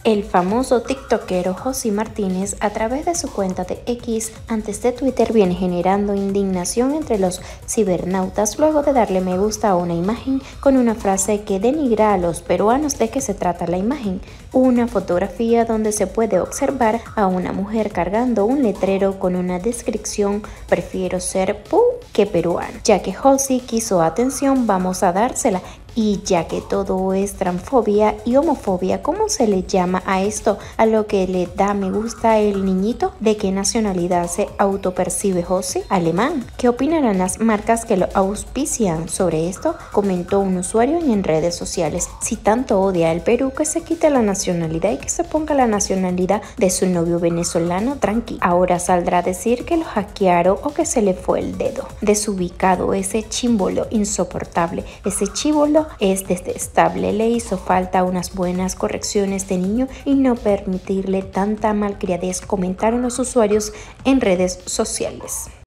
El famoso tiktokero José Martínez, a través de su cuenta de X, antes de Twitter, viene generando indignación entre los cibernautas luego de darle me gusta a una imagen con una frase que denigra a los peruanos. ¿De qué se trata la imagen? Una fotografía donde se puede observar a una mujer cargando un letrero con una descripción: prefiero ser pu que peruano. Ya que José quiso atención, vamos a dársela. Y ya que todo es transfobia y homofobia, ¿cómo se le llama a esto? A lo que le da me gusta el niñito. ¿De qué nacionalidad se autopercibe José? Alemán. ¿Qué opinarán las marcas que lo auspician sobre esto? Comentó un usuario en redes sociales. Si tanto odia al Perú, que se quite la nacionalidad y que se ponga la nacionalidad de su novio venezolano, tranqui. Ahora saldrá a decir que lo hackearon o que se le fue el dedo. Desubicado, ese chimbolo insoportable, ese chibolo es detestable. Le hizo falta unas buenas correcciones de niño y no permitirle tanta malcriadez, comentaron los usuarios en redes sociales.